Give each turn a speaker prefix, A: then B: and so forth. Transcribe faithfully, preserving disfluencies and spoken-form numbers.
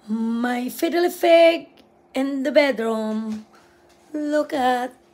A: My fiddly fig in the bedroom. Look at